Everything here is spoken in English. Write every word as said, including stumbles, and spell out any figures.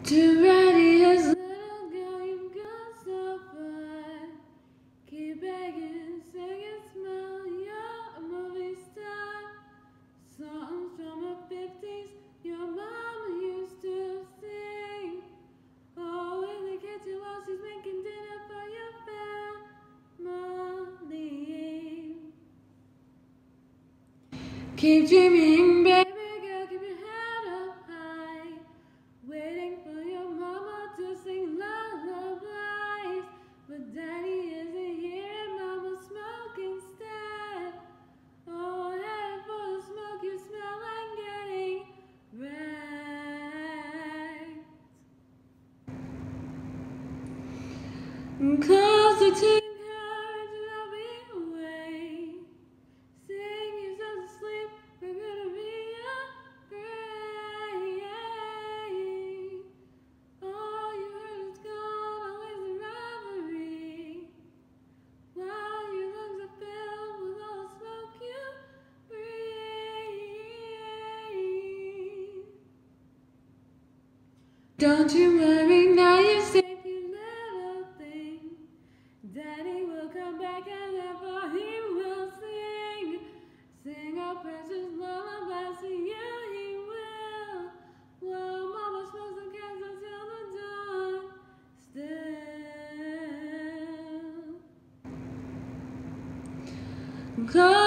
Too ready as little girl, you've gone so far. Keep begging, sing and smile, you're a movie star. Songs from the fifties, your mama used to sing. Oh, in the kitchen while she's making dinner for your family. Keep dreaming, baby girl, keep your head up high. Waiting for your mama to sing lullabies, but daddy isn't here and mama's smoking instead. Oh, head full of smoke, you smell like getting wrecked. Closer to encourage and I'll be away. Sing yourself to sleep, we're gonna be afraid. All you heard is gone, always a reverie. While your lungs are filled with all the smoke you breathe. Don't you worry, now you're safe, you little thing. Daddy will come back and therefore he will sing. Sing our precious lullabies to you, he will. While mama smokes and cans until the dawn still. Close